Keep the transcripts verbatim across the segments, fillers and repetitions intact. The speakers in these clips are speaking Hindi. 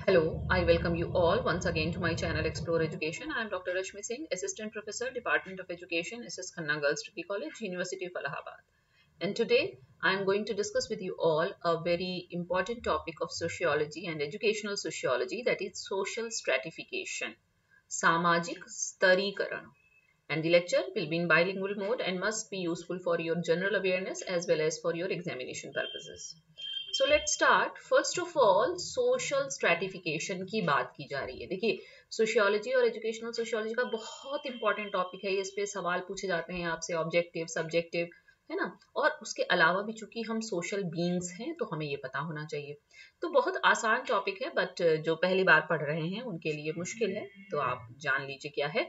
Hello, I welcome you all once again to my channel Explore Education. I am Doctor Rashmi Singh, Assistant Professor, Department of Education, S S Khanna Girls Degree College, University of Allahabad. And today I am going to discuss with you all a very important topic of sociology and educational sociology, that is social stratification, Samajik Starikaran. And the lecture will be in bilingual mode and must be useful for your general awareness as well as for your examination purposes. So let start. First of all social stratification की बात की जा रही है. देखिए, सोशियोलॉजी और एजुकेशनल सोशियोलॉजी का बहुत इंपॉर्टेंट टॉपिक है. इस पे सवाल पूछे जाते हैं आपसे, ऑब्जेक्टिव, सब्जेक्टिव, है ना. और उसके अलावा भी चूंकि हम सोशल बीइंग्स हैं तो हमें ये पता होना चाहिए. तो बहुत आसान टॉपिक है, बट जो पहली बार पढ़ रहे हैं उनके लिए मुश्किल है. तो आप जान लीजिए क्या है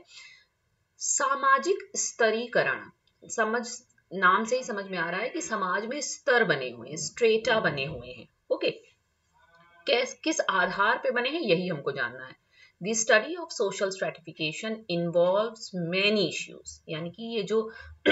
सामाजिक स्तरीकरण. समझ नाम से ही समझ में आ रहा है कि समाज में स्तर बने हुए हैं, स्ट्रेटा बने हुए हैं. ओके, किस किस आधार पे बने हैं यही हमको जानना है. The study of social stratification involves many issues. यानी कि ये जो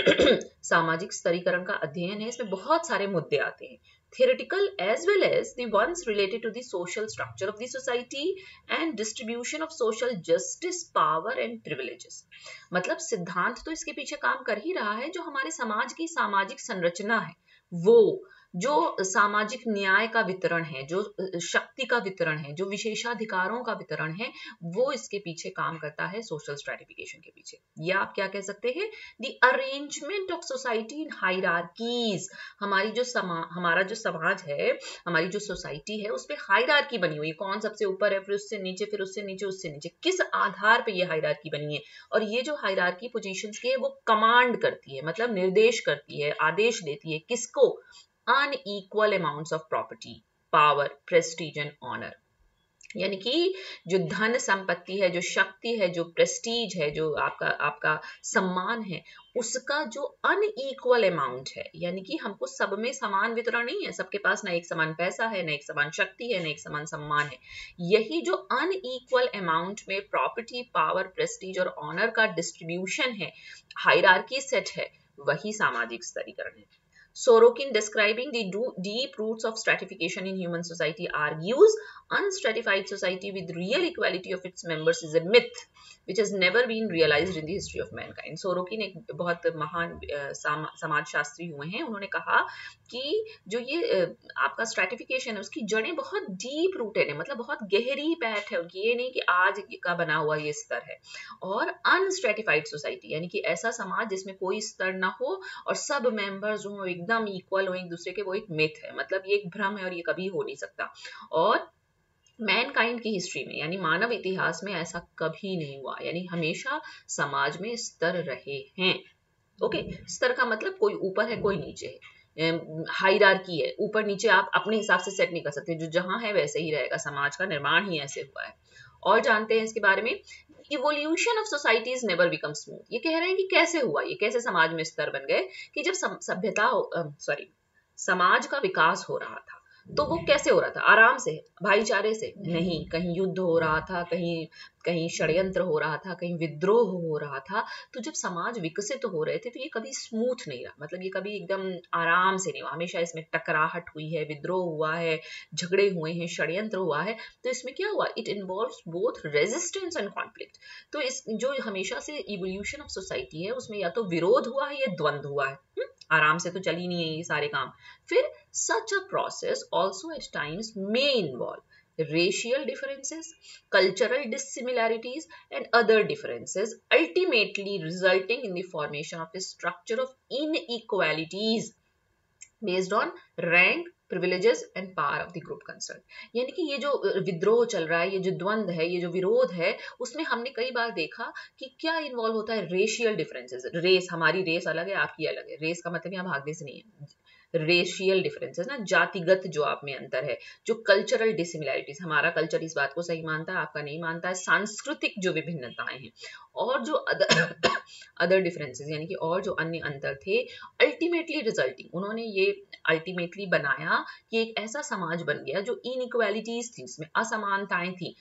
सामाजिक स्तरीकरण का अध्ययन है इसमें बहुत सारे मुद्दे आते हैं, theoretical as well as the ones related to the social structure of the society and distribution of social justice, power and privileges. मतलब सिद्धांत तो इसके पीछे काम कर ही रहा है, जो हमारे समाज की सामाजिक संरचना है, वो जो सामाजिक न्याय का वितरण है, जो शक्ति का वितरण है, जो विशेषाधिकारों का वितरण है, वो इसके पीछे काम करता है सोशल स्ट्रैटिफिकेशन के पीछे. या आप क्या कह सकते हैं, the arrangement of society in hierarchies. हमारी जो समा हमारा जो समाज है, हमारी जो सोसाइटी है, उस पे हायरार्की बनी हुई है. कौन सबसे ऊपर है, फिर उससे नीचे, फिर उससे नीचे, उससे नीचे. किस आधार पे ये हायरार्की बनी है? और ये जो हायरार्की पोजीशंस की है वो कमांड करती है, मतलब निर्देश करती है, आदेश देती है किसको? unequal amounts of property, power, prestige and honor. यानी कि जो धन संपत्ति है, जो शक्ति है, जो प्रेस्टीज है, जो आपका आपका सम्मान है, उसका जो अनइक्वल अमाउंट है, यानी कि हमको सब में समान वितरण नहीं है. सबके पास ना एक समान पैसा है, ना एक समान शक्ति है, ना एक समान सम्मान है. यही जो अनइक्वल अमाउंट में प्रॉपर्टी, पावर, प्रेस्टीज और ऑनर का डिस्ट्रीब्यूशन है, हायरार्की सेट है, वही सामाजिक स्तरीकरण है. Sorokin, describing the deep roots of stratification in human society, argues unstratified society with real equality of its members is a myth which has never been realized in the history of mankind. Sorokin एक बहुत महान समाज शास्त्री हुए हैं. उन्होंने कहा कि जो ये आपका स्ट्रैटिफिकेशन है उसकी जड़ें बहुत डीप रूटेड है, मतलब बहुत गहरी पैठ है उनकी. ये नहीं कि आज का बना हुआ ये स्तर है. और अनस्ट्रैटिफाइड सोसाइटी यानी कि ऐसा समाज जिसमें कोई स्तर ना हो और सब मेंबर्स हो एकदम इक्वल हो एक दूसरे के, वो एक मिथ है, मतलब ये एक भ्रम है और ये कभी हो नहीं सकता. और मैनकाइंड की हिस्ट्री में यानी मानव इतिहास में ऐसा कभी नहीं हुआ. यानी हमेशा समाज में स्तर रहे हैं. ओके, स्तर का मतलब कोई ऊपर है कोई नीचे है, हायरार्की है, ऊपर नीचे आप अपने हिसाब से सेट नहीं कर सकते. जो जहां है वैसे ही रहेगा, समाज का निर्माण ही ऐसे हुआ है. और जानते हैं इसके बारे में, evolution of societies never become smooth. ये कह रहे हैं कि कैसे हुआ, ये कैसे समाज में स्तर बन गए, कि जब सभ्यता सॉरी समाज का विकास हो रहा था तो वो कैसे हो रहा था? आराम से, भाईचारे से नहीं. कहीं युद्ध हो रहा था, कहीं कहीं षड्यंत्र हो रहा था, कहीं विद्रोह हो रहा था. तो जब समाज विकसित हो रहे थे तो ये कभी स्मूथ नहीं रहा, मतलब ये कभी एकदम आराम से नहीं हुआ. हमेशा इसमें टकराहट हुई है, विद्रोह हुआ है, झगड़े हुए हैं, षड्यंत्र हुआ है. तो इसमें क्या हुआ? It involves both resistance and conflict. तो इस जो हमेशा से इवोल्यूशन ऑफ सोसाइटी है उसमें या तो विरोध हुआ है या द्वंद्व हुआ है. हुँ? आराम से तो चल ही नहीं है ये सारे काम. फिर such a process also at times may involve racial differences, cultural dissimilarities and other differences, ultimately resulting in the formation of a structure of inequalities based on rank, privileges and power of the group concerned. यानी कि ये जो विद्रोह चल रहा है, ये जो द्वंद्व है, ये जो विरोध है, उसमें हमने कई बार देखा कि क्या इन्वॉल्व होता है? Racial differences. रेस, हमारी रेस अलग है, आपकी अलग है. रेस का मतलब यहाँ भागने से नहीं है, रेशियल डिफरेंसेस ना, जातिगत जो आप में अंतर है. जो कल्चरल डिसिमिलैरिटीज, हमारा कल्चर इस बात को सही मानता है, आपका नहीं मानता है. सांस्कृतिक जो विभिन्नताएं हैं और जो अदर अदर डिफरेंसेस यानी कि और जो अन्य अंतर थे, अल्टीमेटली रिजल्टिंग, उन्होंने ये अल्टीमेटली बनाया कि एक ऐसा समाज बन गया जो इनइक्वालिटीज थी, इसमें असमानताएं थी.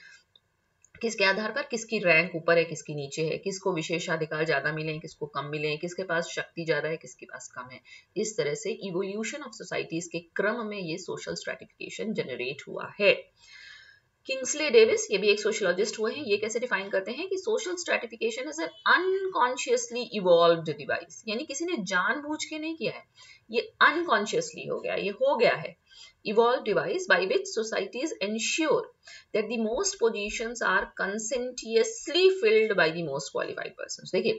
किसके आधार पर? किसकी रैंक ऊपर है, किसकी नीचे है, किसको विशेषाधिकार ज्यादा मिले, किसको कम मिले, किसके पास शक्ति ज्यादा है, किसके पास कम है. इस तरह से इवोल्यूशन ऑफ सोसाइटीज के क्रम में ये सोशल स्ट्रैटिफिकेशन जनरेट हुआ है. किंग्सले डेविस, ये भी एक सोशियोलॉजिस्ट हुए हैं, ये कैसे डिफाइन करते हैं कि social stratification is an unconsciously evolved device, यानी किसी ने जानबूझ के नहीं किया है, ये अनकॉन्शियसली हो गया, ये हो गया है, evolved device by which societies ensure that the most positions are conscientiously filled by the most qualified persons. देखिए,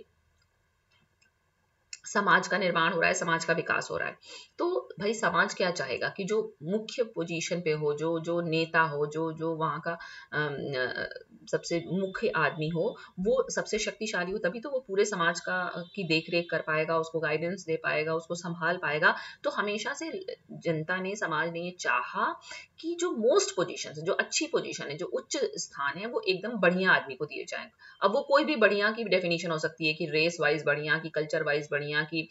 समाज का निर्माण हो रहा है, समाज का विकास हो रहा है, तो भाई समाज क्या चाहेगा कि जो मुख्य पोजीशन पे हो, जो जो नेता हो, जो जो वहाँ का अम, सबसे मुख्य आदमी हो, वो सबसे शक्तिशाली हो, तभी तो वो पूरे समाज का की देख रेख कर पाएगा, उसको गाइडेंस दे पाएगा, उसको संभाल पाएगा। तो हमेशा से जनता ने, समाज ने ये चाहा कि जो मोस्ट पोजीशन, जो अच्छी पोजीशन है, जो उच्च स्थान है, वो एकदम बढ़िया आदमी को दिए जाए। अब वो कोई भी बढ़िया की डेफिनेशन हो सकती है कि रेस वाइज बढ़िया, की कल्चर वाइज बढ़िया, की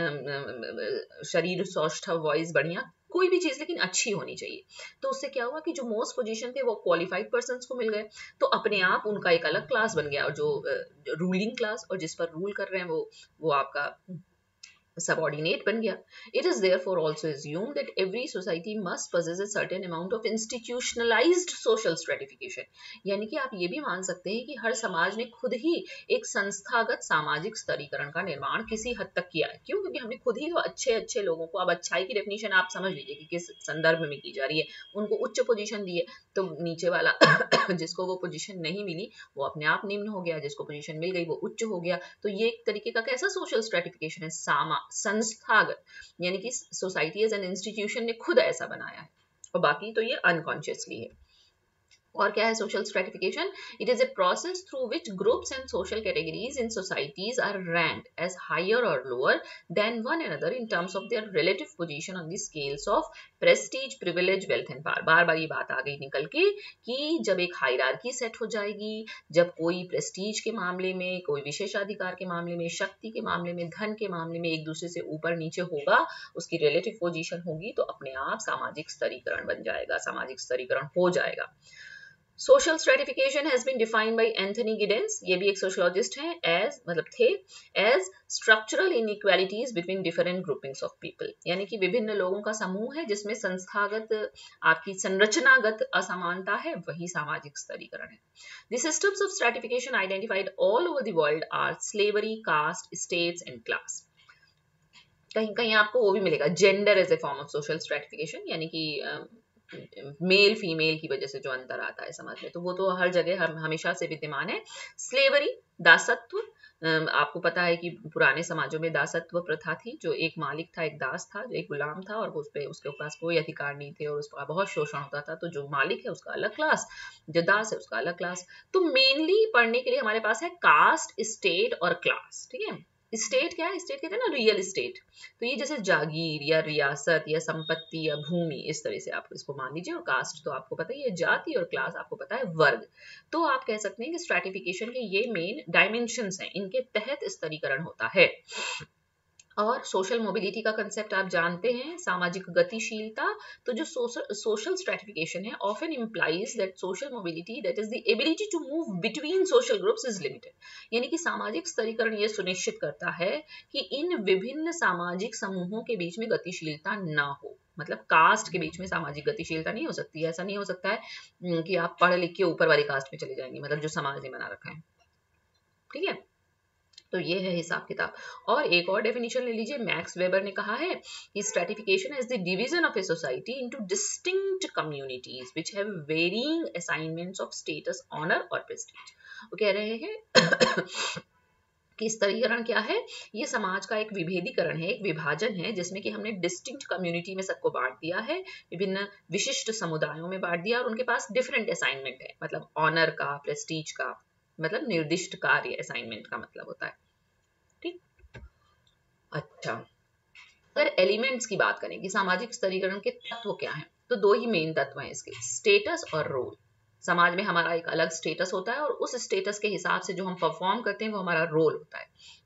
शरीर सौष्ठव वाइज बढ़िया, कोई भी चीज लेकिन अच्छी होनी चाहिए। तो उससे क्या हुआ कि जो मोस्ट पोजीशन थे वो क्वालिफाइड पर्सन्स को मिल गए, तो अपने आप उनका एक अलग क्लास बन गया, और जो रूलिंग क्लास और जिस पर रूल कर रहे हैं वो वो आपका subordinate बन गया. It is therefore also assumed that every society must possess a certain amount of institutionalized social stratification. यानी कि आप ये भी मान सकते हैं कि हर समाज ने खुद ही एक संस्थागत सामाजिक स्तरीकरण का निर्माण किसी हद तक किया है। क्यों? क्योंकि हमने खुद ही तो अच्छे अच्छे लोगों को, अब अच्छाई की डेफिनेशन आप समझ लीजिए कि किस संदर्भ में की जा रही है, उनको उच्च पोजीशन दी है, तो नीचे वाला जिसको वो पोजीशन नहीं मिली वो अपने आप निम्न हो गया, जिसको पोजीशन मिल गई वो उच्च हो गया। तो ये एक तरीके का कैसा सोशल स्ट्रेटिफिकेशन है? सामा संस्थागत, यानी कि सोसाइटी एज एन इंस्टीट्यूशन ने खुद ऐसा बनाया है, और बाकी तो ये अनकॉन्शियसली है। और क्या है social stratification? It is a process through which groups and social categories in societies are ranked as higher और lower than one another in terms of their relative position on the scales of prestige, privilege, wealth and power. बार बार ये बात आ गई निकल के कि जब एक हायरार्की सेट हो जाएगी, जब कोई प्रेस्टीज के मामले में, कोई विशेषाधिकार के मामले में, शक्ति के मामले में, धन के मामले में एक दूसरे से ऊपर नीचे होगा, उसकी रिलेटिव पोजीशन होगी, तो अपने आप सामाजिक स्तरीकरण बन जाएगा, सामाजिक स्तरीकरण हो जाएगा। Social stratification has been defined by Anthony Giddens, ये भी एक सोशियोलॉजिस्ट हैं, as मतलब थे as structural inequalities between different groupings of people, यानी कि विभिन्न लोगों का समूह है जिसमें संस्थागत, आपकी संरचनागत असमानता है, वही सामाजिक स्तरीकरण है। The systems of stratification identified all over the world are slavery, caste, states and class. कहीं कहीं आपको वो भी मिलेगा gender as a form of social stratification, यानी कि मेल uh, फीमेल की वजह से जो अंतर आता है समाज में, तो वो तो हर जगह हम हमेशा से विद्यमान है। स्लेवरी, दासत्व, uh, आपको पता है कि पुराने समाजों में दासत्व प्रथा थी, जो एक मालिक था, एक दास था, जो एक गुलाम था, और उस पे उसके पास कोई अधिकार नहीं थे और उसका बहुत शोषण होता था। तो जो मालिक है उसका अलग क्लास, जो दास है उसका अलग क्लास। तो मेनली पढ़ने के लिए हमारे पास है कास्ट, स्टेट और क्लास, ठीक है। स्टेट क्या है? स्टेट कहते हैं ना रियल स्टेट, तो ये जैसे जागीर या रियासत या संपत्ति या भूमि, इस तरह से आप इसको मान लीजिए। और कास्ट तो आपको पता ही है जाति, और क्लास आपको पता है वर्ग। तो आप कह सकते हैं कि स्ट्रैटिफिकेशन के ये मेन डायमेंशंस हैं, इनके तहत स्तरीकरण होता है। और सोशल मोबिलिटी का कंसेप्ट आप जानते हैं, सामाजिक गतिशीलता। तो जो सोशल स्ट्रैटिफिकेशन है often implies that social mobility, that is the ability to move between social groups, is limited. यानी कि सामाजिक स्तरीकरण ये सुनिश्चित करता है कि इन विभिन्न सामाजिक समूहों के बीच में गतिशीलता ना हो। मतलब कास्ट के बीच में सामाजिक गतिशीलता नहीं हो सकती है। ऐसा नहीं हो सकता है कि आप पढ़ लिख के ऊपर वाली कास्ट में चले जाएंगे, मतलब जो समाज ने बना रखा है, ठीक है। तो ये है हिसाब किताब। और एक और डेफिनेशन ले लीजिए, मैक्स वेबर ने कहा है कि stratification is the division of a society into distinct communities which have varying assignments of status, honour और प्रेस्टीज। वो कह रहे हैं कि स्तरीकरण क्या है? ये समाज का एक विभेदीकरण है, एक विभाजन है, जिसमें कि हमने डिस्टिंक्ट कम्युनिटी में सबको बांट दिया है, विभिन्न विशिष्ट समुदायों में बांट दिया, और उनके पास डिफरेंट असाइनमेंट है। मतलब ऑनर का, प्रेस्टीज का, मतलब निर्दिष्ट कार्य असाइनमेंट का मतलब होता है, ठीक। अच्छा, अगर एलिमेंट्स की बात करें कि सामाजिक स्तरीकरण के तत्व क्या हैं, तो दो ही मेन तत्व हैं इसके, स्टेटस और रोल। समाज में हमारा एक अलग स्टेटस होता है, और उस स्टेटस के हिसाब से जो हम परफॉर्म करते हैं वो हमारा रोल होता है।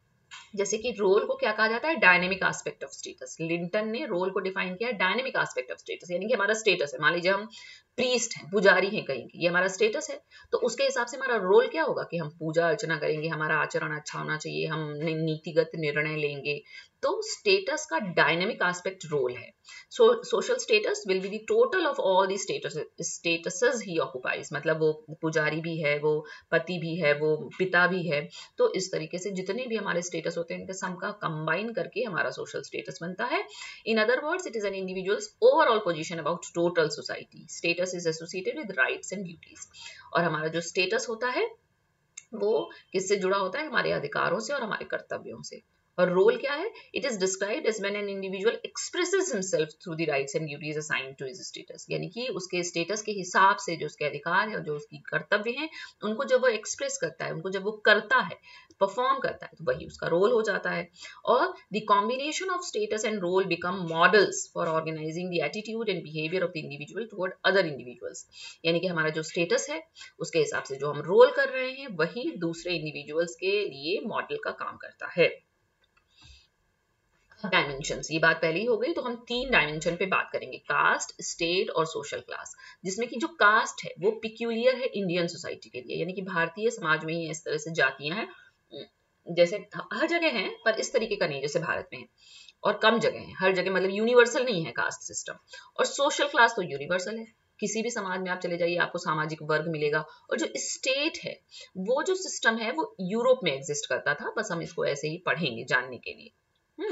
जैसे कि रोल को क्या कहा जाता है, dynamic aspect of status. Linton ने रोल को डिफाइन किया डायनेमिक एस्पेक्ट ऑफ स्टेटस, यानी कि हमारा स्टेटस है, मान लीजिए हम प्रीस्ट हैं, पुजारी हैं कहीं के, ये हमारा स्टेटस है, तो उसके हिसाब से हमारा रोल क्या होगा कि हम पूजा अर्चना करेंगे, हमारा आचरण अच्छा होना चाहिए, हम नीतिगत निर्णय लेंगे। तो स्टेटस का डायनेमिक एस्पेक्ट रोल है। So social status will be the total of all the status statuses he occupies, मतलब वो पुजारी भी है, वो पति भी है, वो पिता भी है। तो इस तरीके से जितने भी हमारे स्टेटस होते हैं इनके सम का कंबाइन करके हमारा सोशल स्टेटस बनता है। In other words, it is an individual's overall position about total society. Status is associated with rights and duties. और हमारा जो स्टेटस होता है वो किससे जुड़ा होता है, हमारे अधिकारों से और हमारे कर्तव्यों से। और रोल क्या है, it is described as when an individual expresses himself through the rights and duties assigned to his status, यानी कि उसके स्टेटस के हिसाब से जो उसके अधिकार है, जो उसकी कर्तव्य हैं, उनको जब वो एक्सप्रेस करता है, उनको जब वो करता है, परफॉर्म करता है, तो वही उसका रोल हो जाता है। और the combination of status and role become models for organising the attitude and behaviour of the individual toward other individuals, यानी कि हमारा जो स्टेटस है उसके हिसाब से जो हम रोल कर रहे हैं वही दूसरे इंडिविजुअल्स के लिए मॉडल का काम करता है। डायमेंशंस, ये बात पहले ही हो गई, तो हम तीन डायमेंशन पे बात करेंगे, कास्ट, स्टेट और सोशल क्लास। जिसमें कि जो कास्ट है वो पिक्यूलियर है इंडियन सोसाइटी के लिए, यानी कि भारतीय समाज में ही इस तरह से जातियां हैं, जैसे हर जगह हैं पर इस तरीके का नहीं जैसे भारत में है, और कम जगह है, हर जगह मतलब यूनिवर्सल नहीं है कास्ट सिस्टम। और सोशल क्लास तो यूनिवर्सल है, किसी भी समाज में आप चले जाइए आपको सामाजिक वर्ग मिलेगा। और जो स्टेट है वो जो सिस्टम है वो यूरोप में एग्जिस्ट करता था, बस हम इसको ऐसे ही पढ़ेंगे जानने के लिए। हम्म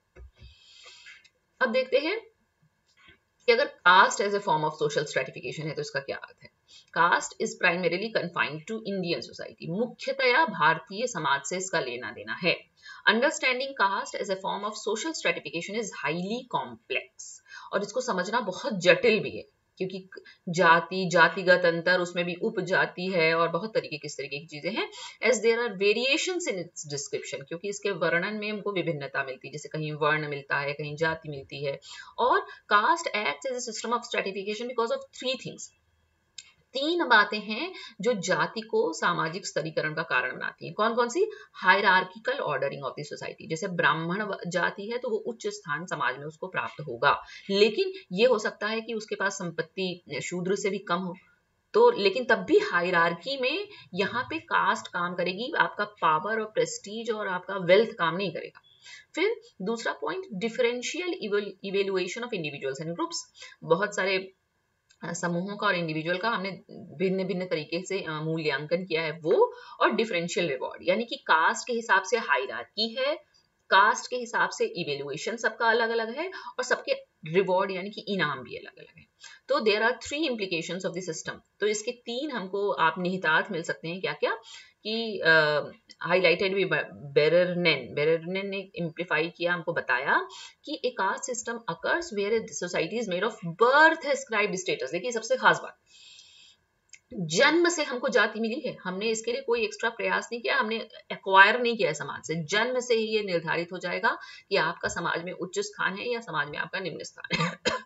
अब देखते हैं कि अगर caste as a form of social stratification है तो इसका क्या अर्थ है। Caste is primarily confined to Indian society, मुख्यतया भारतीय समाज से इसका लेना देना है। Understanding caste as a form of social stratification is highly complex, और इसको समझना बहुत जटिल भी है, क्योंकि जाति, जातिगत अंतर, उसमें भी उपजाति है और बहुत तरीके किस तरीके की चीजें हैं। As there are variations in its description, क्योंकि इसके वर्णन में हमको विभिन्नता मिलती है, जैसे कहीं वर्ण मिलता है, कहीं जाति मिलती है। और caste acts as a system of stratification because of three things, तीन बातें हैं जो जाति को सामाजिक स्तरीकरण का कारण बनाती हैं। कौन कौन सी, hierarchical ordering of the society, जैसे ब्राह्मण जाति है तो वो उच्च स्थान समाज में उसको प्राप्त होगा, लेकिन ये हो सकता है कि उसके पास संपत्ति शूद्र से भी कम हो, तो लेकिन तब भी हायरार्की में यहाँ पे कास्ट काम करेगी, आपका पावर और प्रेस्टीज और आपका वेल्थ काम नहीं करेगा। फिर दूसरा point, differential evaluation of individuals and groups, बहुत सारे समूहों का और इंडिविजुअल का हमने भिन्न भिन्न तरीके से मूल्यांकन किया है वो। और डिफरेंशियल रिवॉर्ड, यानी कि कास्ट के हिसाब से हायरार्की है, कास्ट के हिसाब से इवेल्युएशन सबका अलग अलग है, और सबके रिवॉर्ड यानी कि इनाम भी अलग अलग है। तो there are three implications of the system, तो इसके तीन हमको आप निहितार्थ मिल सकते हैं। क्या क्या कि हाईलाइटेड भी बेररनेन बेररनेन ने इम्प्लीफाई किया, हमको बताया कि a caste system occurs where society is made of birth ascribed status. देखिए सबसे खास बात, जन्म से हमको जाति मिली है, हमने इसके लिए कोई एक्स्ट्रा प्रयास नहीं किया, हमने एक्वायर नहीं किया है समाज से, जन्म से ही ये निर्धारित हो जाएगा कि आपका समाज में उच्च स्थान है या समाज में आपका निम्न स्थान है।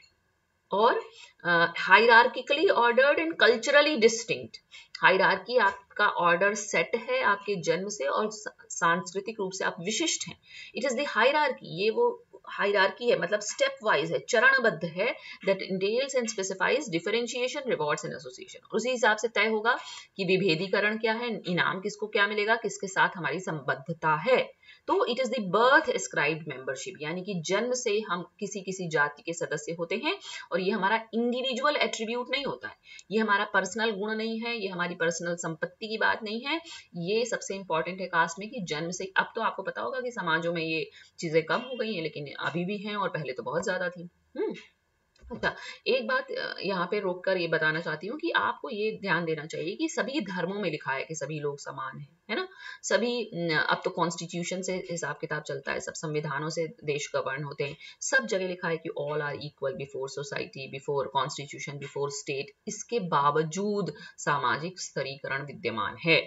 और hierarchically ordered and culturally distinct, hierarchy आपका ऑर्डर सेट है आपके जन्म से, और सांस्कृतिक रूप से आप विशिष्ट हैं। इट इज द हायरार्की, ये वो हायरार्की है, मतलब स्टेप वाइज है, चरणबद्ध है, that entails and specifies differentiation, rewards and association. उसी हिसाब से तय होगा कि विभेदीकरण क्या है, इनाम किसको क्या मिलेगा, किसके साथ हमारी संबद्धता है। तो it is the birth ascribed membership, यानी कि जन्म से हम किसी किसी जाति के सदस्य होते हैं, और ये हमारा इंडिविजुअल एट्रीब्यूट नहीं होता है, ये हमारा पर्सनल गुण नहीं है, ये हमारी पर्सनल संपत्ति की बात नहीं है। ये सबसे इंपॉर्टेंट है कास्ट में कि जन्म से, अब तो आपको पता होगा कि समाजों में ये चीजें कम हो गई हैं, लेकिन अभी भी हैं और पहले तो बहुत ज्यादा थी। हम्म अच्छा, एक बात यहाँ पे रोककर ये बताना चाहती हूँ कि आपको ये ध्यान देना चाहिए कि सभी धर्मों में लिखा है कि सभी लोग समान हैं, है ना। सभी, अब तो कॉन्स्टिट्यूशन से हिसाब किताब चलता है, सब संविधानों से देश गवर्न होते हैं, सब जगह लिखा है कि all are equal before society, before constitution, before state. इसके बावजूद सामाजिक स्तरीकरण विद्यमान है।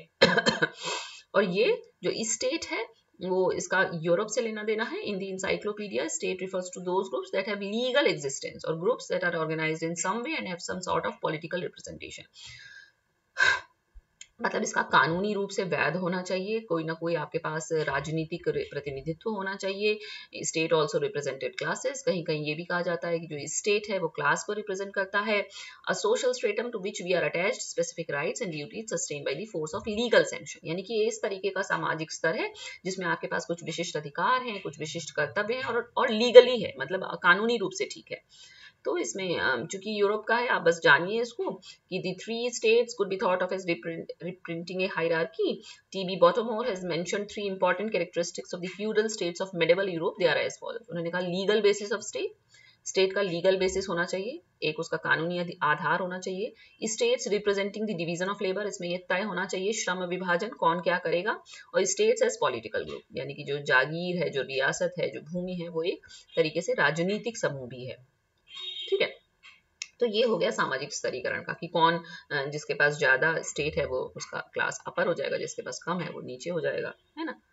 और ये जो स्टेट है वो इसका यूरोप से लेना देना है। In the encyclopedia, state refers to those groups that have legal existence or groups that are organized in some way and have some sort of political representation. मतलब इसका कानूनी रूप से वैध होना चाहिए, कोई ना कोई आपके पास राजनीतिक प्रतिनिधित्व होना चाहिए। स्टेट ऑल्सो रिप्रेजेंटेड क्लासेस, कहीं कहीं ये भी कहा जाता है कि जो स्टेट है वो क्लास को रिप्रेजेंट करता है। A social stratum to which we are attached specific rights and duties sustain by the force of legal sanction, यानी कि इस तरीके का सामाजिक स्तर है जिसमें आपके पास कुछ विशिष्ट अधिकार हैं, कुछ विशिष्ट कर्तव्य हैं और, और लीगली है, मतलब कानूनी रूप से ठीक है। तो इसमें चूंकि यूरोप का है, आप बस जानिए इसको कि the three states could be thought of as reprinting a hierarchy. T B Bottomore has mentioned three important characteristics of the feudal states of medieval Europe. They are as follows. उन्होंने कहा legal basis of state, state का लीगल बेसिस होना चाहिए, एक उसका कानूनी आधार होना चाहिए। States representing the division of labour, इसमें ये तय होना चाहिए श्रम विभाजन कौन क्या करेगा। और स्टेट्स एज पॉलिटिकल ग्रुप, यानी कि जो जागीर है, जो रियासत है, जो भूमि है, वो एक तरीके से राजनीतिक समूह भी है। ठीक है, तो ये हो गया सामाजिक स्तरीकरण का कि कौन, जिसके पास ज्यादा स्टेट है वो उसका क्लास अपर हो जाएगा, जिसके पास कम है वो नीचे हो जाएगा, है ना।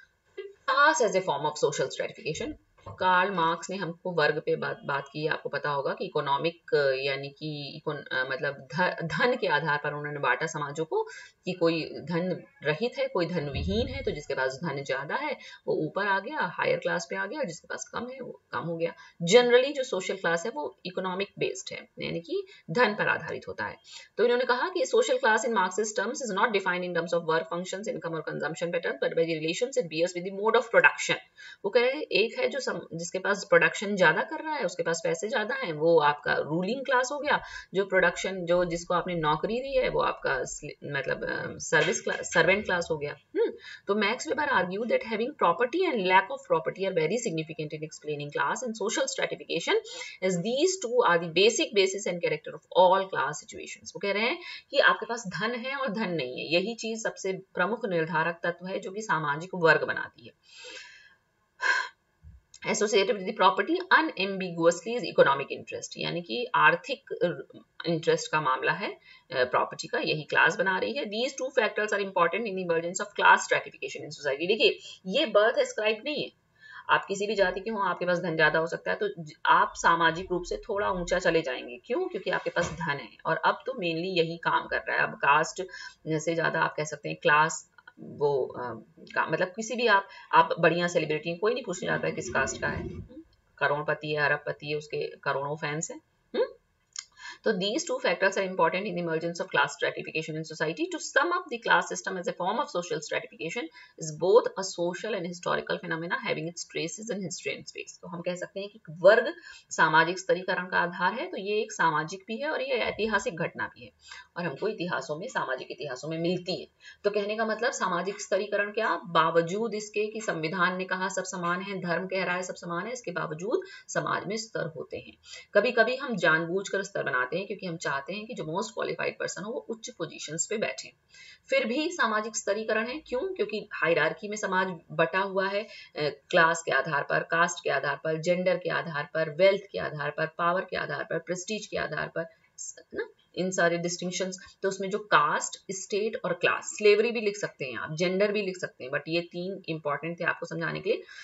Class as a form of social stratification, Karl Marx ने हमको वर्ग पे बात बात की है। आपको पता होगा कि इकोनॉमिक यानी कि मतलब धन के आधार पर उन्होंने बांटा समाजों को कि कोई धन रहित है, कोई धन विहीन है, तो जिसके पास धन ज्यादा है वो ऊपर आ गया, हायर क्लास पे आ गया, जिसके पास कम है वो कम हो गया। जनरली जो सोशल क्लास है वो इकोनॉमिक बेस्ड है, यानी कि धन पर आधारित होता है। तो इन्होंने कहा कि social class in Marxist terms is not defined in terms of work functions, income और consumption pattern, but by the relations it bears with the mode of production. वो कह रहे हैं एक है जो सम, जिसके पास प्रोडक्शन ज्यादा कर रहा है, उसके पास पैसे ज्यादा हैं, वो आपका रूलिंग क्लास हो गया। जो प्रोडक्शन, जो जिसको आपने नौकरी दी है, वो आपका मतलब सर्विस क्लास, सर्वेंट क्लास हो गया। हम्म तो Max Weber argue that having property and lack of property are very significant in explaining class and social stratification, as these two are the basic basis and character of all class situations. वो कह रहे हैं कि आपके पास धन है और धन नहीं है, यही चीज सबसे प्रमुख निर्धारक तत्व है जो कि सामाजिक वर्ग बनाती है। Associated with the property unambiguously is economic interest, यानी कि आर्थिक इंटरेस्ट का मामला है प्रॉपर्टी का, यही क्लास बना रही है। These two factors are important in the emergence of class stratification in society. देखिए ये बर्थ एस्क्राइब नहीं है, आप किसी भी जाति के हो, आपके पास धन ज्यादा हो सकता है तो आप सामाजिक रूप से थोड़ा ऊंचा चले जाएंगे, क्यों? क्योंकि आपके पास धन है। और अब तो मेनली यही काम कर रहा है, अब कास्ट से ज्यादा आप कह सकते हैं क्लास, वो आ, का, मतलब किसी भी आप आप बढ़िया सेलिब्रिटी, कोई नहीं पूछने जाता है किस कास्ट का है, करोड़पति है, अरबपति है, उसके करोड़ों फैंस हैं। So these two factors are important in the emergence of class stratification in society. To sum up, the class system as a form of social stratification is both a social and historical phenomena having its traces in history and space. तो हम कह सकते हैं कि वर्ग सामाजिक स्तरीकरण का आधार है, तो ये एक सामाजिक भी है और ये ऐतिहासिक घटना भी है, और हमको इतिहासों में, सामाजिक इतिहासों में मिलती है। तो कहने का मतलब सामाजिक स्तरीकरण क्या, बावजूद इसके कि संविधान ने कहा सब समान है, धर्म कह रहा है सब समान है, इसके बावजूद समाज में स्तर होते हैं। कभी कभी हम जानबूझकर स्तर बनाते हैं क्योंकि हम चाहते हैं कि जो मोस्ट क्वालिफाइड पर्सन हो वो उच्च पोजीशंस पे बैठे। फिर भी सामाजिक स्तरीकरण है, क्यों? क्योंकि हायरार्की में समाज बटा हुआ है, क्लास के आधार पर, कास्ट के आधार पर, जेंडर के आधार पर, वेल्थ के आधार पर, पावर के आधार पर, प्रेस्टीज के आधार पर, ना इन सारे डिस्टिंक्शंस। तो उसमें जो कास्ट, स्टेट और क्लास, स्लेवरी भी लिख सकते हैं आप, जेंडर भी लिख सकते हैं, बट ये तीन इंपॉर्टेंट थे आपको समझाने के लिए।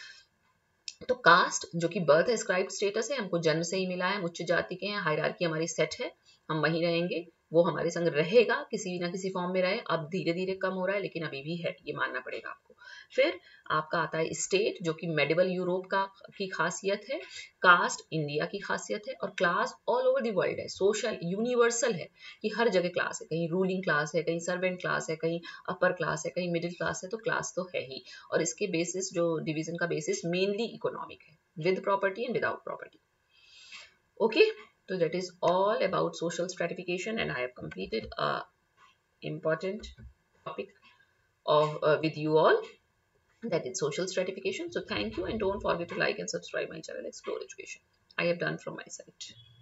तो कास्ट जो कि बर्थ एस्क्राइब्ड स्टेटस है, हमको जन्म से ही मिला है, हम उच्च जाति के हैं, हायरार्की हमारी सेट है, हम वहीं रहेंगे, वो हमारे संग रहेगा, किसी ना किसी फॉर्म में रहे। अब धीरे धीरे कम हो रहा है लेकिन अभी भी है, ये मानना पड़ेगा आपको। फिर आपका आता है स्टेट, जो कि मेडिवल यूरोप का की खासियत है, कास्ट इंडिया की खासियत है, और class all over the world है, सोशल यूनिवर्सल है कि हर जगह क्लास है, कहीं रूलिंग क्लास है, कहीं सर्वेंट क्लास है, कहीं अपर क्लास है, कहीं मिडिल क्लास है, तो क्लास तो है ही। और इसके बेसिस, जो डिवीजन का बेसिस मेनली इकोनॉमिक है, with property and without property. Okay, so that is all about social stratification, and I have completed a important topic of uh, with you all, that is social stratification. So thank you, and don't forget to like and subscribe my channel Explore Education. I have done from my side.